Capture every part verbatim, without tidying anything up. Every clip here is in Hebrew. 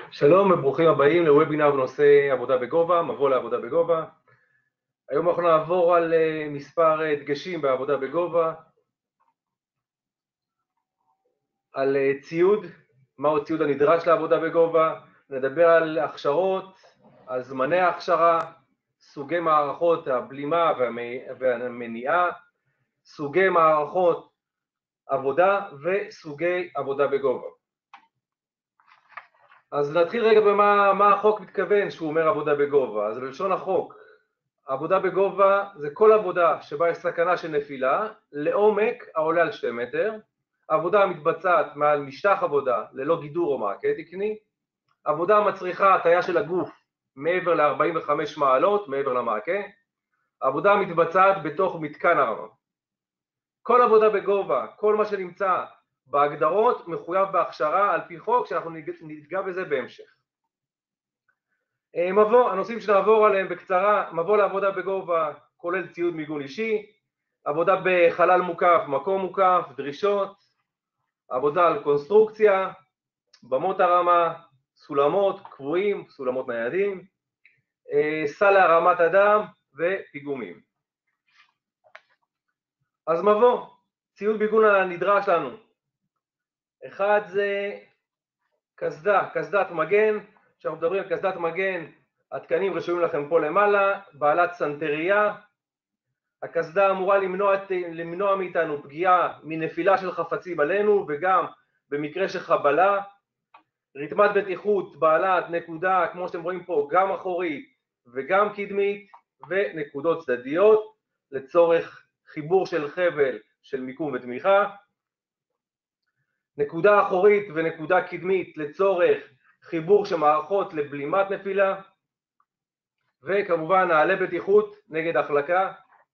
שלום וברוכים הבאים לוובינר בנושא עבודה בגובה, מבוא לעבודה בגובה. היום אנחנו נעבור על מספר דגשים בעבודה בגובה, על ציוד, מהו הציוד הנדרש לעבודה בגובה, נדבר על הכשרות, על זמני ההכשרה, סוגי מערכות הבלימה והמניעה, סוגי מערכות עבודה וסוגי עבודה בגובה. אז נתחיל רגע במה מה החוק מתכוון שהוא אומר עבודה בגובה. אז בלשון החוק, עבודה בגובה זה כל עבודה שבה יש סכנה של נפילה לעומק העולה על שתי מטר, עבודה מתבצעת מעל משטח עבודה ללא גידור או מעקה תקני, עבודה מצריכה הטיה של הגוף מעבר ל-ארבעים וחמש מעלות, מעבר למעקה, עבודה מתבצעת בתוך מתקן הרמה. כל עבודה בגובה, כל מה שנמצא בהגדרות מחויב בהכשרה על פי חוק, שאנחנו ניגע בזה בהמשך. מבוא, הנושאים שנעבור עליהם בקצרה: מבוא לעבודה בגובה כולל ציוד מיגון אישי, עבודה בחלל מוקף, מקום מוקף, דרישות, עבודה על קונסטרוקציה, במות הרמה, סולמות קבועים, סולמות ניידים, סל להרמת אדם ופיגומים. אז מבוא, ציוד מיגון הנדרש לנו. אחד זה קסדה, קסדת מגן. כשאנחנו מדברים על קסדת מגן, התקנים רשומים לכם פה למעלה, בעלת סנטריה. הקסדה אמורה למנוע, למנוע מאיתנו פגיעה מנפילה של חפצים עלינו, וגם במקרה של חבלה. רתמת בטיחות בעלת נקודה, כמו שאתם רואים פה, גם אחורית וגם קדמית, ונקודות צדדיות לצורך חיבור של חבל של מיקום ותמיכה. נקודה אחורית ונקודה קדמית לצורך חיבור של מערכות לבלימת נפילה, וכמובן נעלי בטיחות נגד החלקה.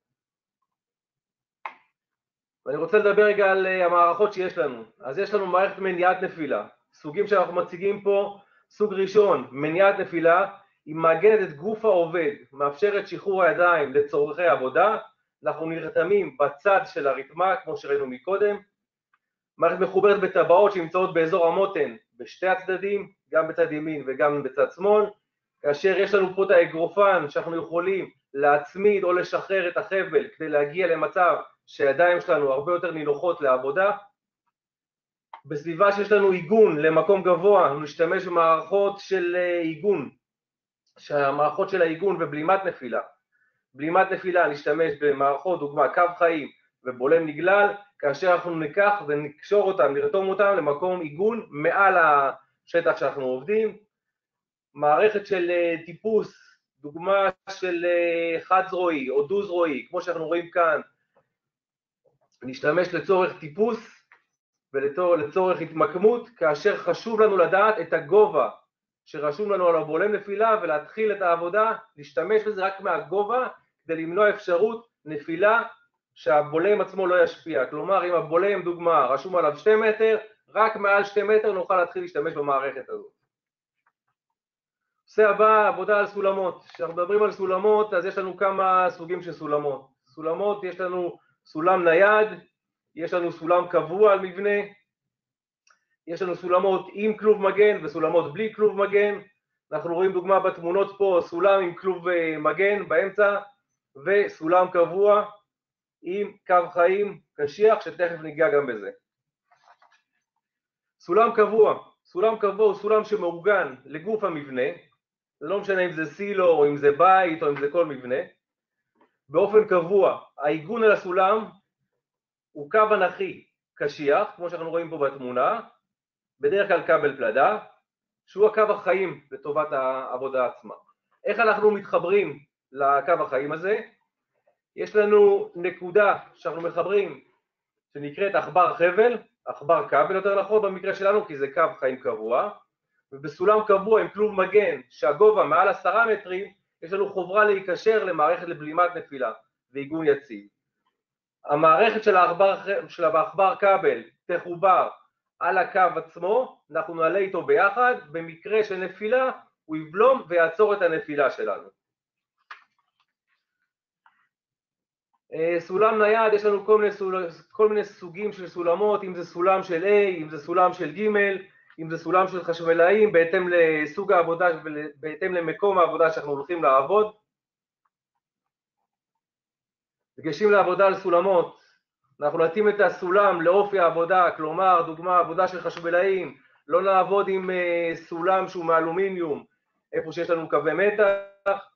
ואני רוצה לדבר רגע על המערכות שיש לנו. אז יש לנו מערכת מניעת נפילה. סוגים שאנחנו מציגים פה: סוג ראשון, מניעת נפילה, היא מעגנת את גוף העובד, מאפשרת שחרור הידיים לצורכי עבודה. אנחנו נרתמים בצד של הרתמה כמו שראינו מקודם. מערכת מחוברת בטבעות שנמצאות באזור המותן בשתי הצדדים, גם בצד ימין וגם בצד שמאל, כאשר יש לנו פה את האגרופן שאנחנו יכולים להצמיד או לשחרר את החבל כדי להגיע למצב שהידיים שלנו הרבה יותר נינוחות לעבודה. בסביבה שיש לנו עיגון למקום גבוה, אנחנו נשתמש במערכות של עיגון, שהמערכות של העיגון ובלימת נפילה. בלימת נפילה נשתמש במערכות דוגמה קו חיים ובולם נגלל, כאשר אנחנו ניקח ונקשור אותם, נרתום אותם למקום עיגון מעל השטח שאנחנו עובדים. מערכת של טיפוס, דוגמה של חד זרועי או דו זרועי, כמו שאנחנו רואים כאן, נשתמש לצורך טיפוס ולצורך התמקמות, כאשר חשוב לנו לדעת את הגובה שרשום לנו על הבולם נפילה ולהתחיל את העבודה, להשתמש בזה רק מהגובה כדי למנוע אפשרות נפילה שהבולם עצמו לא ישפיע. כלומר, אם הבולם דוגמה רשום עליו שתי מטר, רק מעל שתי מטר נוכל להתחיל להשתמש במערכת הזאת. נושא הבא, עבודה על סולמות. כשאנחנו מדברים על סולמות, אז יש לנו כמה סוגים של סולמות. סולמות, יש לנו סולם נייד, יש לנו סולם קבוע על מבנה, יש לנו סולמות עם כלוב מגן וסולמות בלי כלוב מגן. אנחנו רואים דוגמה בתמונות פה, סולם עם כלוב מגן באמצע, וסולם קבוע עם קו חיים קשיח, שתכף ניגע גם בזה. סולם קבוע, סולם קבוע הוא סולם שמאורגן לגוף המבנה, זה לא משנה אם זה סילו או אם זה בית או אם זה כל מבנה. באופן קבוע, העיגון על הסולם הוא קו אנכי קשיח, כמו שאנחנו רואים פה בתמונה, בדרך כלל כבל פלדה, שהוא הקו החיים לטובת העבודה עצמה. איך אנחנו מתחברים לקו החיים הזה? יש לנו נקודה שאנחנו מחברים שנקראת עכבר חבל, עכבר כבל יותר נכון במקרה שלנו, כי זה קו חיים קבוע, ובסולם קבוע עם כלוב מגן שהגובה מעל עשרה מטרים, יש לנו חוברה להיקשר למערכת לבלימת נפילה ועיגון יציב. המערכת של העכבר, של העכבר כבל תחובר על הקו עצמו, אנחנו נעלה איתו ביחד, במקרה של נפילה הוא יבלום ויעצור את הנפילה שלנו. סולם נייד, יש לנו כל מיני, סול, כל מיני סוגים של סולמות, אם זה סולם של A, אם זה סולם של ג', אם זה סולם של חשמלאים, בהתאם לסוג העבודה ובהתאם למקום העבודה שאנחנו הולכים לעבוד. דגשים לעבודה על סולמות, אנחנו נתאים את הסולם לאופי העבודה, כלומר, דוגמה, עבודה של חשמלאים, לא נעבוד עם uh, סולם שהוא מאלומיניום, איפה שיש לנו קווי מתח.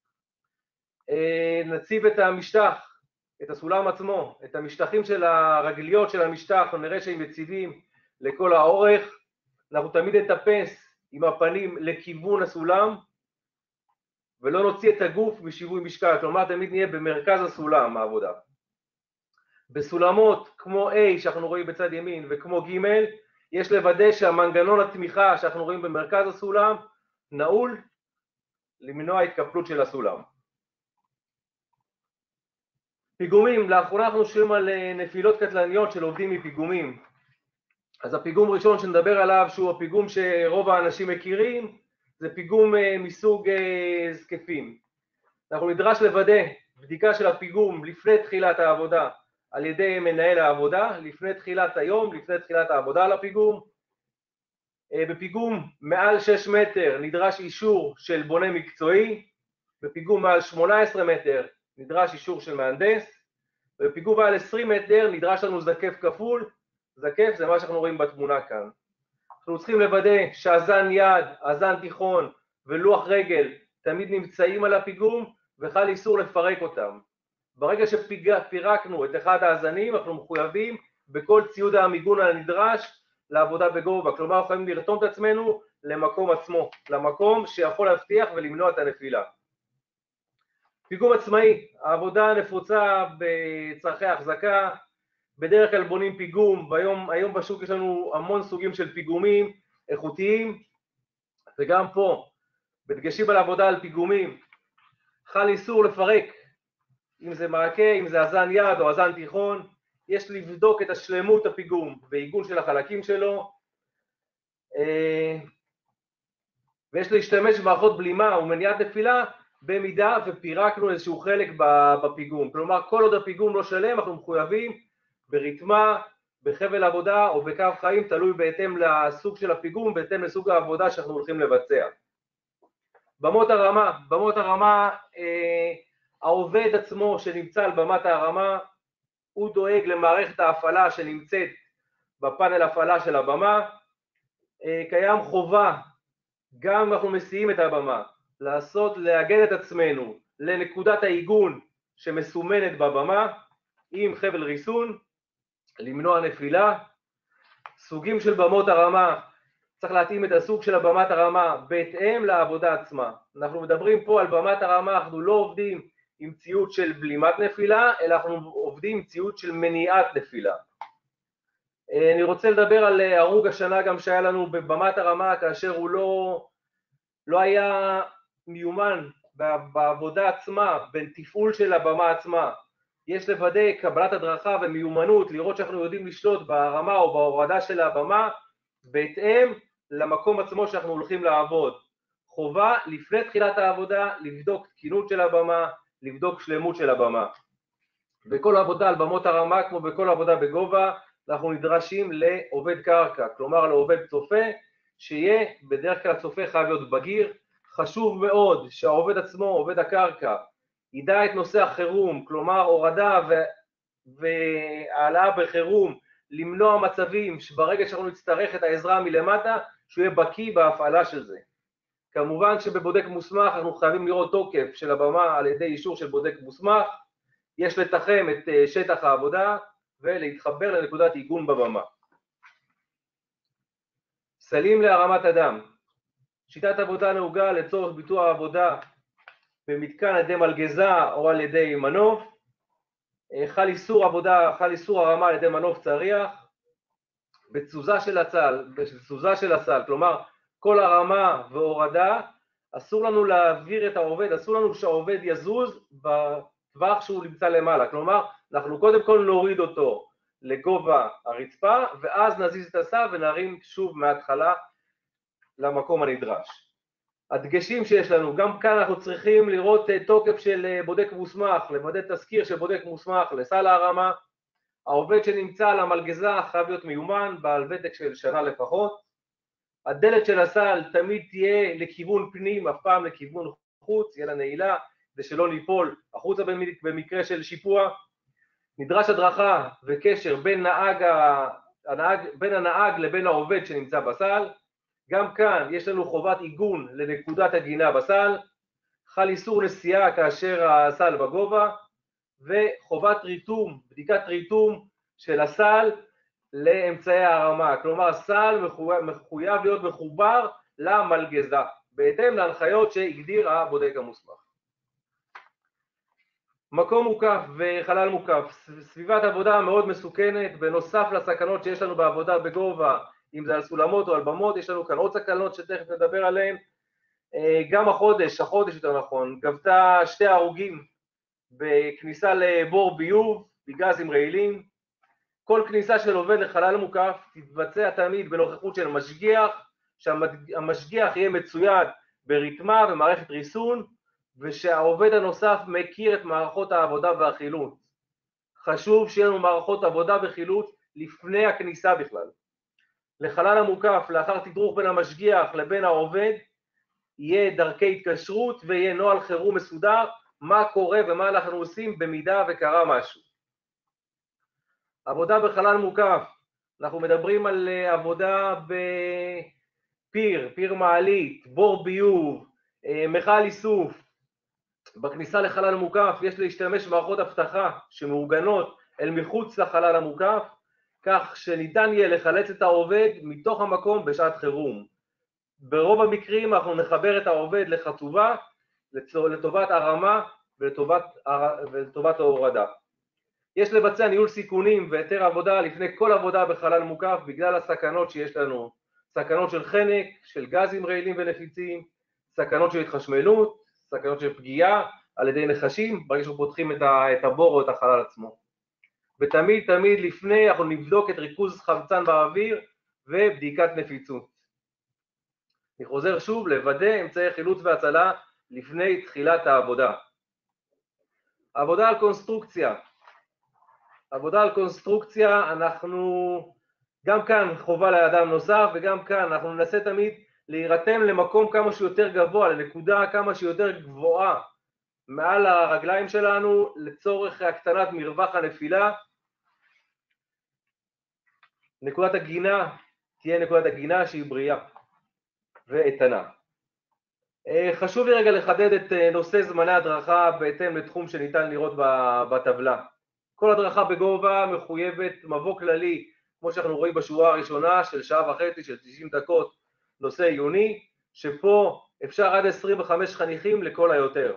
Uh, נציב את המשטח, את הסולם עצמו, את המשטחים של הרגליות של המשטח, נראה שהם יציבים לכל האורך. אנחנו תמיד נטפס עם הפנים לכיוון הסולם, ולא נוציא את הגוף משיווי משקל, כלומר תמיד נהיה במרכז הסולם העבודה. בסולמות כמו A שאנחנו רואים בצד ימין וכמו ג' יש לוודא שהמנגנון התמיכה שאנחנו רואים במרכז הסולם נעול, למנוע התקפלות של הסולם. פיגומים, לאחרונה אנחנו שומעים על נפילות קטלניות של עובדים מפיגומים. אז הפיגום ראשון שנדבר עליו, שהוא הפיגום שרוב האנשים מכירים, זה פיגום מסוג זקפים. אנחנו נדרש לוודא בדיקה של הפיגום לפני תחילת העבודה על ידי מנהל העבודה, לפני תחילת היום, לפני תחילת העבודה על הפיגום. בפיגום מעל שש מטר נדרש אישור של בונה מקצועי, בפיגום מעל שמונה עשרה מטר נדרש אישור של מהנדס, ובפיגום מעל עשרים מטר נדרש לנו זקף כפול. זקף זה מה שאנחנו רואים בתמונה כאן. אנחנו צריכים לוודא שהזן יד, הזן תיכון ולוח רגל תמיד נמצאים על הפיגום, וחל איסור לפרק אותם. ברגע שפירקנו את אחד הזנים, אנחנו מחויבים בכל ציוד המיגון הנדרש לעבודה בגובה. כלומר, אנחנו יכולים לרתום את עצמנו למקום עצמו, למקום שיכול להבטיח ולמנוע את הנפילה. פיגום עצמאי, העבודה נפוצה בצרכי החזקה, בדרך כלל בונים פיגום, ביום, היום בשוק יש לנו המון סוגים של פיגומים איכותיים, וגם פה, בדגשים על עבודה על פיגומים, חל איסור לפרק, אם זה מעקה, אם זה הזן יד או הזן תיכון, יש לבדוק את השלמות הפיגום ועיגון של החלקים שלו, ויש להשתמש במערכות בלימה ומניעת נפילה, במידה ופירקנו איזשהו חלק בפיגום. כלומר, כל עוד הפיגום לא שלם, אנחנו מחויבים בריתמה, בחבל עבודה או בקו חיים, תלוי בהתאם לסוג של הפיגום, בהתאם לסוג העבודה שאנחנו הולכים לבצע. במות הרמה, במות הרמה, אה, העובד עצמו שנמצא על במת הרמה, הוא דואג למערכת ההפעלה שנמצאת בפאנל הפעלה של הבמה. אה, קיים חובה, גם אם אנחנו מסיעים את הבמה, לעשות, להגן את עצמנו לנקודת העיגון שמסומנת בבמה, עם חבל ריסון, למנוע נפילה. סוגים של במות הרמה, צריך להתאים את הסוג של הבמת הרמה בהתאם לעבודה עצמה. אנחנו מדברים פה על במת הרמה, אנחנו לא עובדים עם ציוד של בלימת נפילה, אלא אנחנו עובדים עם ציוד של מניעת נפילה. אני רוצה לדבר על הרוג השנה גם שהיה לנו בבמת הרמה, כאשר הוא לא, לא היה מיומן בעבודה עצמה, בין תפעול של הבמה עצמה. יש לוודא קבלת הדרכה ומיומנות, לראות שאנחנו יודעים לשלוט ברמה או בהורדה של הבמה, בהתאם למקום עצמו שאנחנו הולכים לעבוד. חובה לפני תחילת העבודה לבדוק תקינות של הבמה, לבדוק שלמות של הבמה. בכל עבודה על במות הרמה, כמו בכל עבודה בגובה, אנחנו נדרשים לעובד קרקע, כלומר לעובד צופה, שיהיה בדרך כלל צופה חייב להיות בגיר. חשוב מאוד שהעובד עצמו, עובד הקרקע, ידע את נושא החירום, כלומר הורדה והעלאה בחירום, למנוע מצבים שברגע שאנחנו נצטרך את העזרה מלמטה, שהוא יהיה בקיא בהפעלה של זה. כמובן שבבודק מוסמך אנחנו חייבים לראות תוקף של הבמה על ידי אישור של בודק מוסמך, יש לתחם את שטח העבודה ולהתחבר לנקודת עיגון בבמה. סלים להרמת אדם. שיטת עבודה נהוגה לצורך ביצוע העבודה במתקן על ידי מלגזה או על ידי מנוף. חל איסור עבודה, חל איסור הרמה על ידי מנוף צריח. בתזוזה של הסל, בתזוזה של הסל, כלומר כל הרמה והורדה, אסור לנו להעביר את העובד, אסור לנו שהעובד יזוז בטווח שהוא נמצא למעלה. כלומר, אנחנו קודם כל נוריד אותו לגובה הרצפה, ואז נזיז את הסל ונרים שוב מההתחלה למקום הנדרש. הדגשים שיש לנו, גם כאן אנחנו צריכים לראות תוקף של בודק מוסמך, לוודא תזכיר של בודק מוסמך לסל הרמה. העובד שנמצא על המלגזה חייב להיות מיומן, בעל ותק של שנה לפחות. הדלת של הסל תמיד תהיה לכיוון פנים, אף פעם לכיוון חוץ, יהיה לה נעילה, כדי שלא ניפול החוצה במקרה של שיפוע. נדרש הדרכה וקשר בין, נהג, הנהג, בין הנהג לבין העובד שנמצא בסל. גם כאן יש לנו חובת עיגון לנקודת הגינה בסל, חל איסור נסיעה כאשר הסל בגובה, וחובת ריתום, בדיקת ריתום של הסל לאמצעי הרמה. כלומר, הסל מחויב, מחויב להיות מחובר למלגזה, בהתאם להנחיות שהגדיר הבודק המוסמך. מקום מוקף וחלל מוקף, סביבת עבודה מאוד מסוכנת, בנוסף לסכנות שיש לנו בעבודה בגובה, אם זה על סולמות או על במות, יש לנו כאן עוד סכנות שתכף נדבר עליהן. גם החודש, החודש יותר נכון, גבתה שתי הרוגים בכניסה לבור ביוב, בגזים רעילים. כל כניסה של עובד לחלל מוקף תתבצע תמיד בנוכחות של משגיח, שהמשגיח יהיה מצויד ברתמה ומערכת ריסון, ושהעובד הנוסף מכיר את מערכות העבודה והחילוץ. חשוב שיהיה לנו מערכות עבודה וחילוץ לפני הכניסה בכלל. לחלל המוקף, לאחר תדרוך בין המשגיח לבין העובד, יהיה דרכי התקשרות ויהיה נוהל חירום מסודר, מה קורה ומה אנחנו עושים במידה וקרה משהו. עבודה בחלל מוקף, אנחנו מדברים על עבודה בפיר, פיר מעלית, בור ביוב, מכל איסוף. בכניסה לחלל מוקף יש להשתמש במערכות אבטחה שמאורגנות אל מחוץ לחלל המוקף, כך שניתן יהיה לחלץ את העובד מתוך המקום בשעת חירום. ברוב המקרים אנחנו נחבר את העובד לחצובה לטובת הרמה ולטובת, ולטובת ההורדה. יש לבצע ניהול סיכונים והיתר עבודה לפני כל עבודה בחלל מוקף בגלל הסכנות שיש לנו. סכנות של חנק, של גזים רעילים ונפיצים, סכנות של התחשמלות, סכנות של פגיעה על ידי נחשים ברגע שפותחים את הבור או את החלל עצמו. ותמיד תמיד לפני אנחנו נבדוק את ריכוז חמצן באוויר ובדיקת נפיצות. אני חוזר שוב לוודא אמצעי חילוץ והצלה לפני תחילת העבודה. עבודה על קונסטרוקציה. עבודה על קונסטרוקציה, אנחנו גם כאן חובה לאדם נוסף, וגם כאן אנחנו ננסה תמיד להירתם למקום כמה שיותר גבוה, לנקודה כמה שיותר גבוהה מעל הרגליים שלנו, לצורך הקטנת מרווח הנפילה. נקודת הגינה תהיה נקודת הגינה שהיא בריאה ואיתנה. חשוב לי רגע לחדד את נושא זמני הדרכה בהתאם לתחום שניתן לראות בטבלה. כל הדרכה בגובה מחויבת מבוא כללי, כמו שאנחנו רואים בשורה הראשונה, של שעה וחצי, של תשעים דקות, נושא עיוני, שפה אפשר עד עשרים וחמישה חניכים לכל היותר.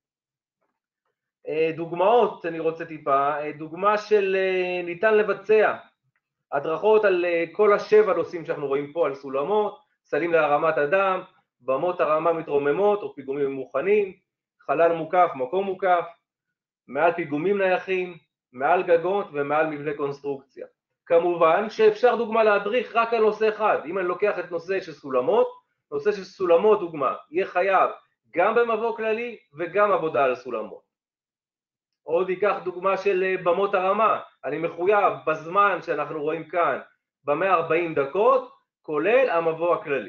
דוגמאות, אני רוצה טיפה, דוגמה של ניתן לבצע הדרכות על כל השבע נושאים שאנחנו רואים פה, על סולמות, סלים להרמת אדם, במות הרמה מתרוממות או פיגומים מוכנים, חלל מוקף, מקום מוקף, מעל פיגומים נייחים, מעל גגות ומעל מבנה קונסטרוקציה. כמובן שאפשר דוגמה להדריך רק על נושא אחד. אם אני לוקח את נושא של סולמות, נושא של סולמות דוגמה, יהיה חייב גם במבוא כללי וגם עבודה על סולמות. עוד ייקח דוגמה של במות הרמה, אני מחויב בזמן שאנחנו רואים כאן ב-מאה וארבעים דקות, כולל המבוא הכללי.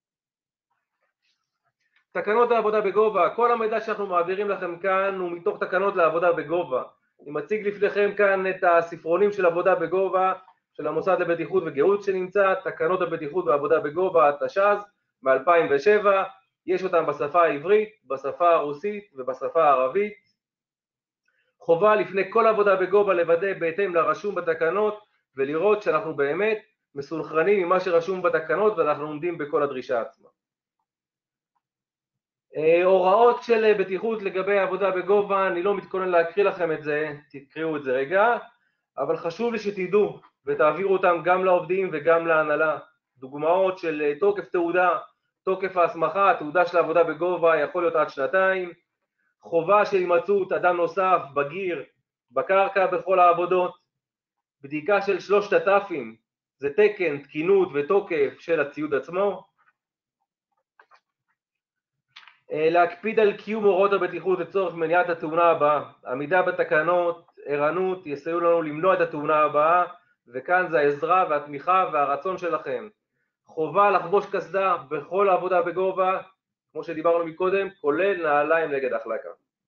תקנות לעבודה בגובה, כל המידע שאנחנו מעבירים לכם כאן הוא מתוך תקנות לעבודה בגובה. אני מציג לפניכם כאן את הספרונים של עבודה בגובה, של המוסד לבטיחות וגהות שנמצא, תקנות הבטיחות ועבודה בגובה, תש"ז, מ-אלפיים ושבע, יש אותם בשפה העברית, בשפה הרוסית ובשפה הערבית. חובה לפני כל עבודה בגובה לוודא בהתאם לרשום בתקנות, ולראות שאנחנו באמת מסונכרנים עם מה שרשום בתקנות ואנחנו עומדים בכל הדרישה עצמה. הוראות של בטיחות לגבי עבודה בגובה, אני לא מתכונן להקריא לכם את זה, תקראו את זה רגע, אבל חשוב לי שתדעו ותעבירו אותם גם לעובדים וגם להנהלה. דוגמאות של תוקף תעודה, תוקף ההסמכה, תעודה של עבודה בגובה יכול להיות עד שנתיים, חובה של הימצאות אדם נוסף, בגיר, בקרקע בכל העבודות, בדיקה של שלושת הטפים, זה תקן, תקינות ותוקף של הציוד עצמו, להקפיד על קיום הוראות הבטיחות לצורך מניעת התאונה הבאה. עמידה בתקנות, ערנות, יסייעו לנו למנוע את התאונה הבאה, וכאן זה העזרה והתמיכה והרצון שלכם. חובה לחבוש קסדה בכל העבודה בגובה, כמו שדיברנו מקודם, כולל נעליים נגד החלקה.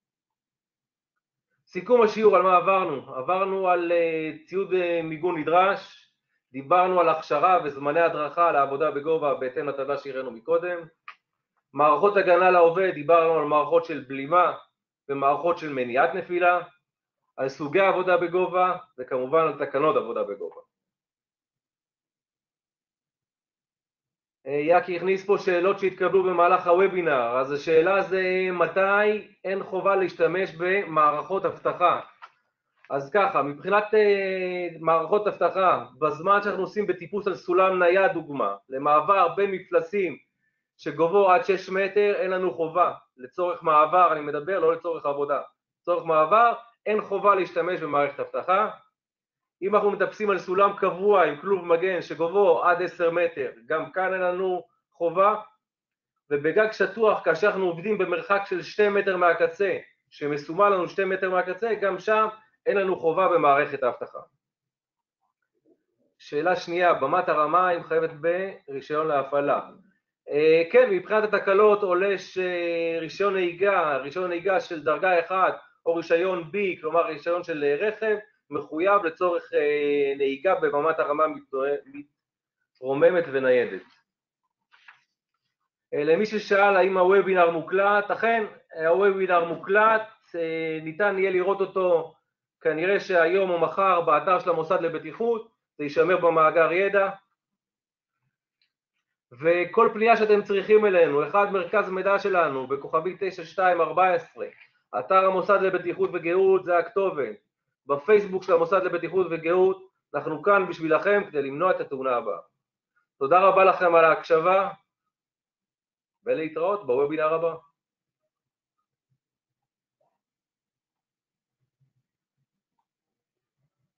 סיכום השיעור, על מה עברנו? עברנו על uh, ציוד uh, מיגון נדרש, דיברנו על הכשרה וזמני הדרכה לעבודה בגובה בהתאם לטבלה שהראינו מקודם. מערכות הגנה לעובד, דיברנו על מערכות של בלימה ומערכות של מניעת נפילה, על סוגי עבודה בגובה וכמובן על תקנות עבודה בגובה. יאקי הכניס פה שאלות שהתקבלו במהלך הוובינר, אז השאלה זה מתי אין חובה להשתמש במערכות אבטחה. אז ככה, מבחינת uh, מערכות אבטחה, בזמן שאנחנו עושים בטיפוס על סולם נייד דוגמה, למעבר בין מפלסים שגובהו עד שש מטר, אין לנו חובה. לצורך מעבר, אני מדבר, לא לצורך עבודה. לצורך מעבר, אין חובה להשתמש במערכת אבטחה. אם אנחנו מטפסים על סולם קבוע עם כלוב מגן שגובהו עד עשר מטר, גם כאן אין לנו חובה. ובגג שטוח, כאשר אנחנו עובדים במרחק של שני מטר מהקצה, שמסומן לנו שני מטר מהקצה, גם שם אין לנו חובה במערכת האבטחה. שאלה שנייה, במת הרמה היא מחייבת ברישיון להפעלה. כן, מבחינת התקלות עולה שרישיון נהיגה, רישיון נהיגה של דרגה אחת או רישיון B, כלומר רישיון של רכב, מחויב לצורך נהיגה בבמת הרמה מתרוממת וניידת. למי ששאל האם הוובינר מוקלט, אכן הוובינר מוקלט, ניתן יהיה לראות אותו כנראה שהיום או מחר באתר של המוסד לבטיחות, זה יישמר במאגר ידע. וכל פנייה שאתם צריכים אלינו, אחד מרכז מידע שלנו בכוכבי תשע שתיים ארבע עשרה, אתר המוסד לבטיחות וגאות זה הכתובת, בפייסבוק של המוסד לבטיחות וגאות, אנחנו כאן בשבילכם כדי למנוע את התאונה הבאה. תודה רבה לכם על ההקשבה, ולהתראות בוובינר הבא.